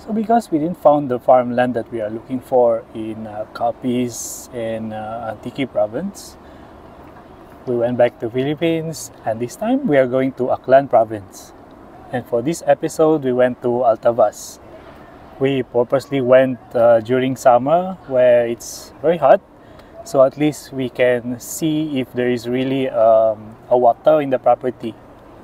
So because we didn't found the farmland that we are looking for in Capiz and Antique province, we went back to Philippines, and this time we are going to Aklan province. And for this episode, we went to Altavas. We purposely went during summer where it's very hot, so at least we can see if there is really a water in the property.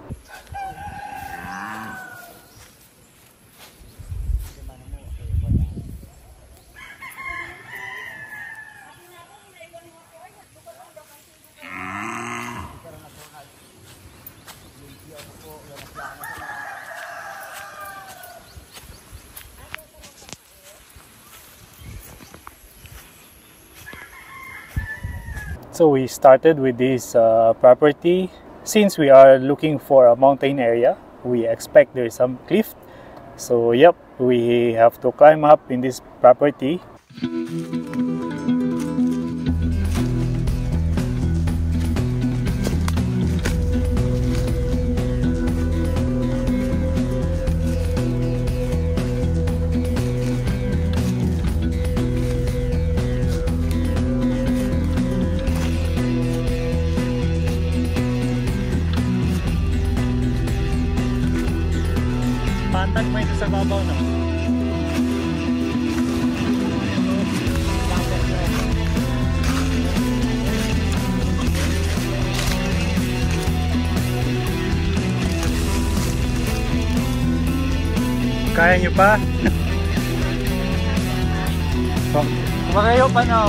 So we started with this property. Since we are looking for a mountain area, we expect there is some cliff. So yep, we have to climb up in this property. Patag mo ito sa babaw, no? Kaya nyo pa? Kumakayo pa, no?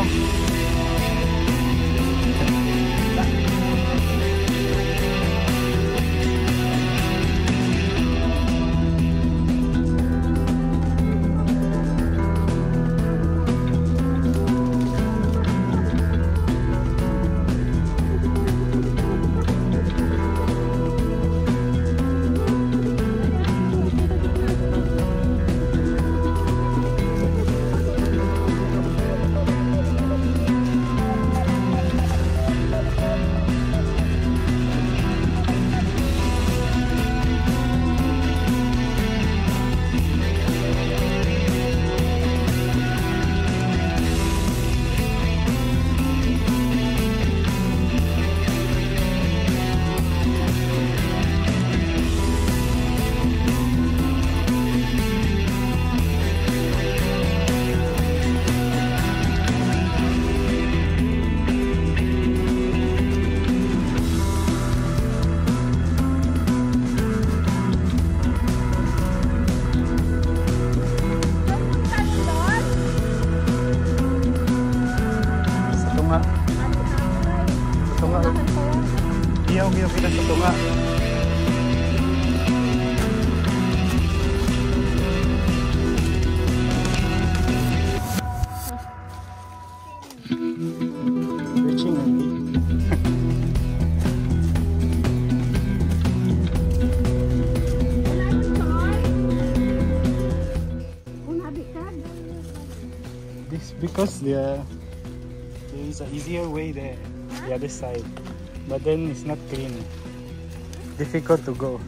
Iyaw kita sa tunga. Reaching already. This because there is an easier way there, the other side. But then it's not clean. Difficult to go.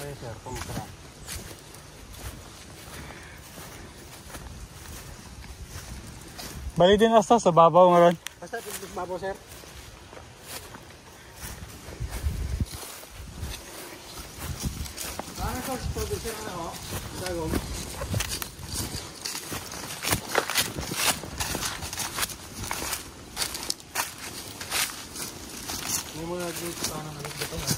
sir, kung kaya. Bali din asta sa babaw ngayon. Basta babaw sir. Ano sir, sir ano? Dagom. May mga dito parang ano dito na.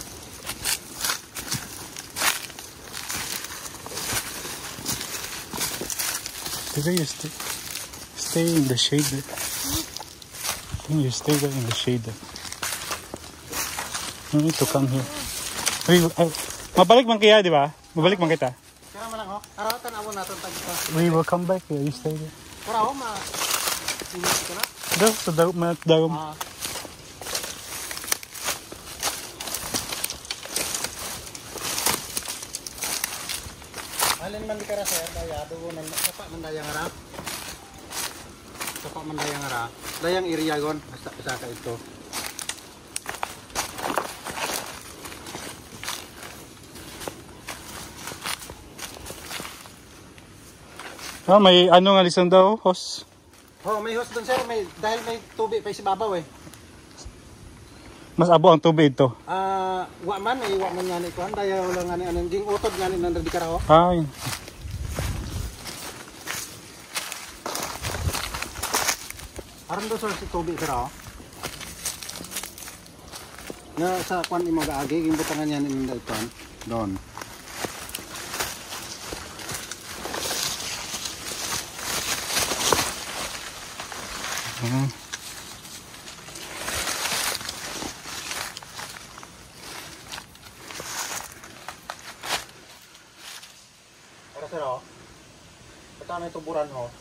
Today you stay in the shade. I think you stay there in the shade. You need to come here. Mabalik man kaya, di ba? Mabalik man kita. Kaya man lang ho. Aratan ako natin tagpa. We will come back here. You stay there. Para ho ma. Sinit ka na. Daw sa dagom. Alin man di ka ra sir, daya dugo nan sapa man dayang ara. Sapa man dayang ara. Dayang area gon basta ka ito. Ah, may ano nga lisang daw, hose. Oh, may hose doon sir, may dahil may tubig pa sa babaw eh. Mas abo ang tubig ito. Wa man nga ni kuan daya wala nga ni anong ging utod nga ni nandun di karaho. Ay. Aron do sir si tubig karaho. Nga sa kuan imo gaagi ging butangan niya ni nanda ito doon. Para sir ho. Bata may tuburan ho.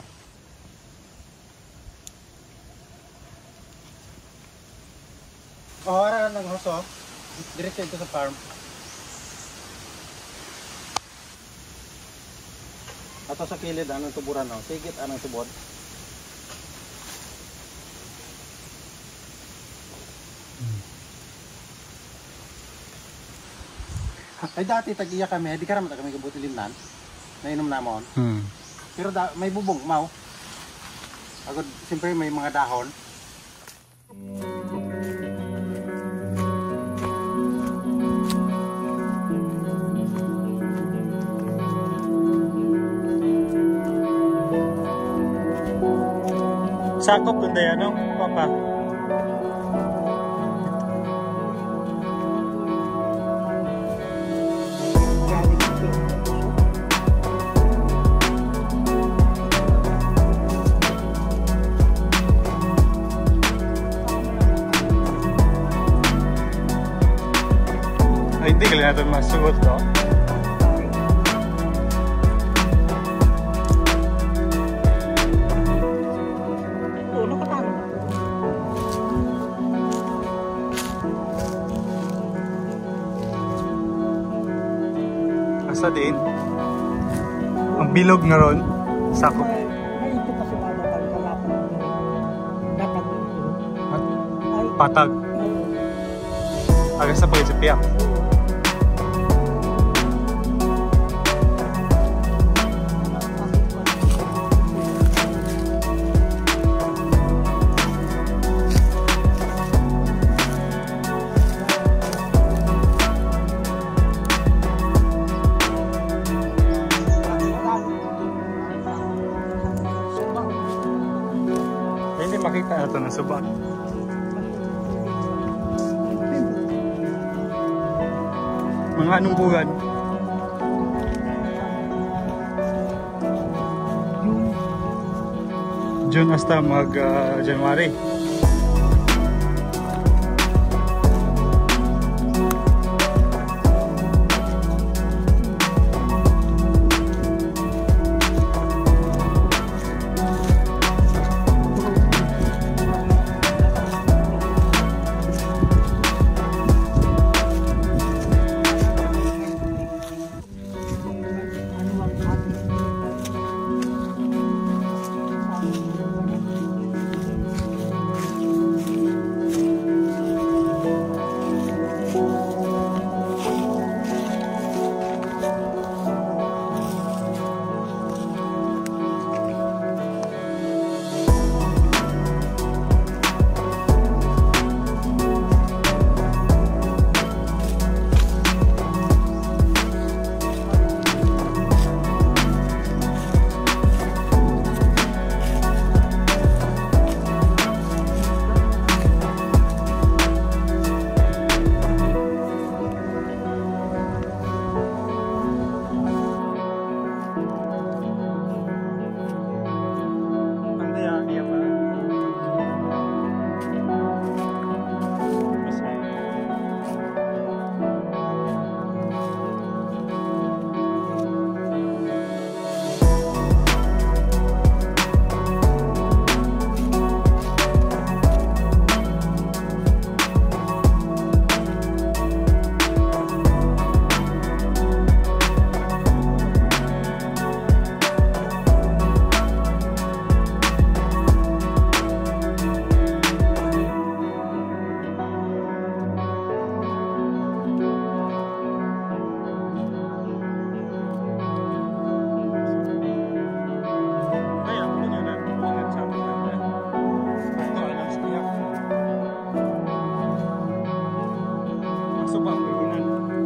Oh, ara nang hoso. Diretso ito sa farm. Ato sa kilid anong tuburan ho. Sigit anong tubod. Ay dati tag-iya kami, di ka raman kami kabuti limnan. Nainom namon. Pero may bubong, mau. Agad, siyempre may mga dahon. Sakop kundi ano, papa? Ay, hindi ka lang natin masugot to. Asa din? Ang bilog nga ron, sakop. May ito kasi mga Patag. Agad sa pag-isipiyak. Hindi makita na ito ng subak. Mga anong buwan? June hasta mag-January. coba pimpinan.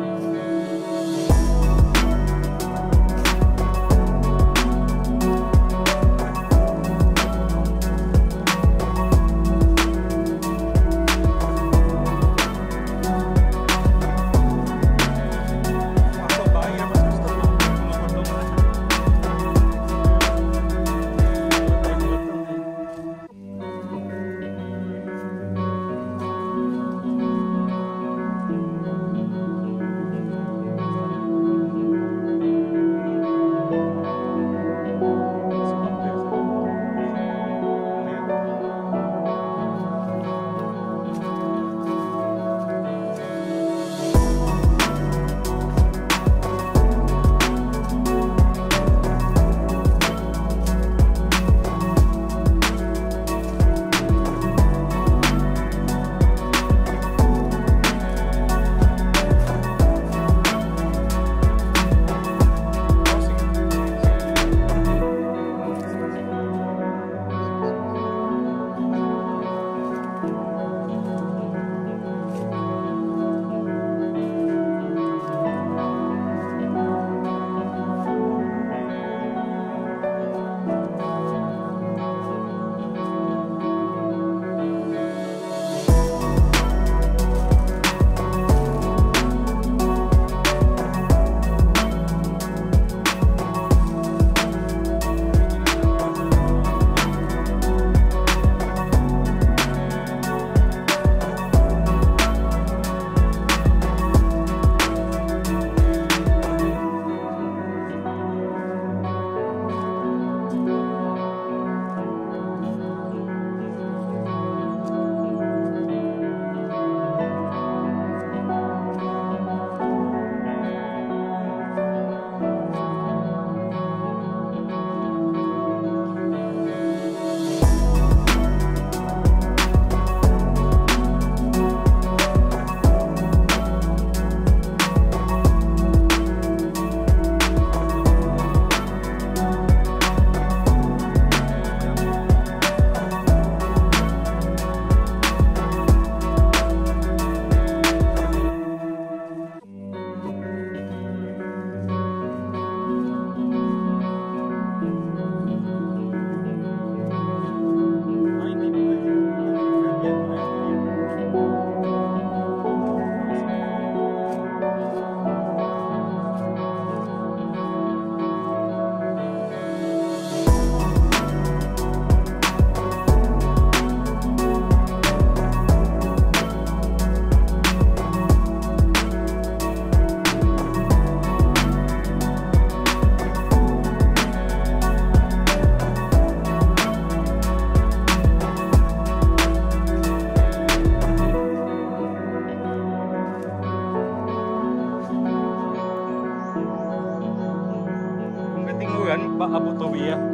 Pak Abu Tobi ya.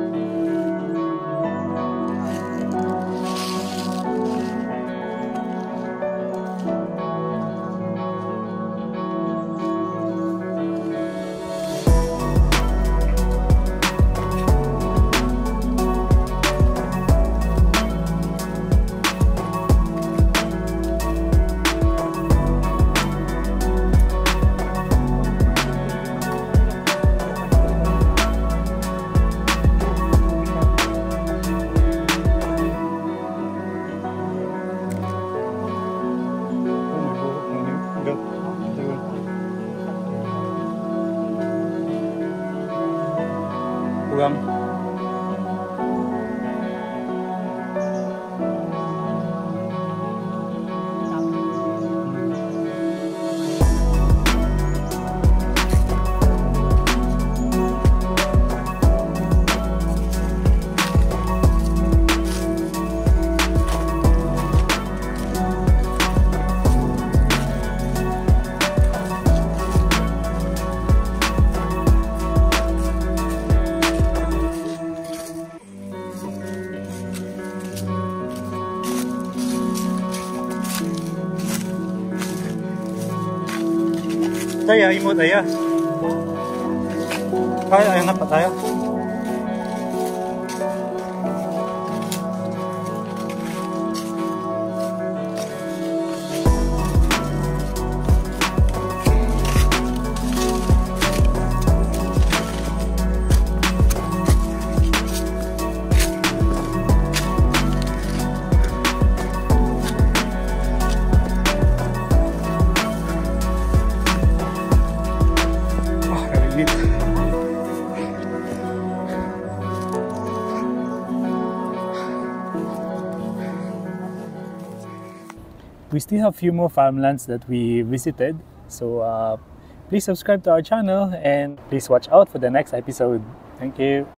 Pulang. Saya imut ayah. Kaya ayah nampak saya. we still have a few more farmlands that we visited. So please subscribe to our channel and please watch out for the next episode. Thank you.